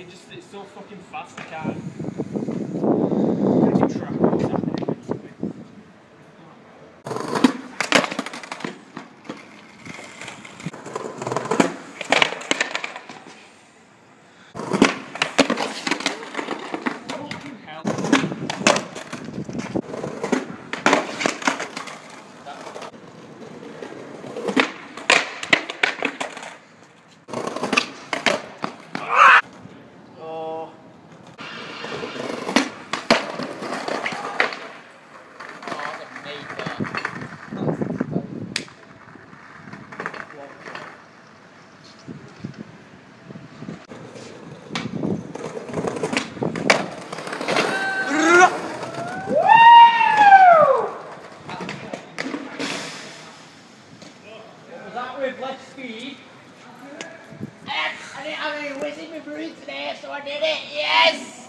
it's so fucking fast, I can't keep track of what's happening next to me. Fucking hell. Was that with less speed? I didn't have any whiz in my brain today, so I did it, yes!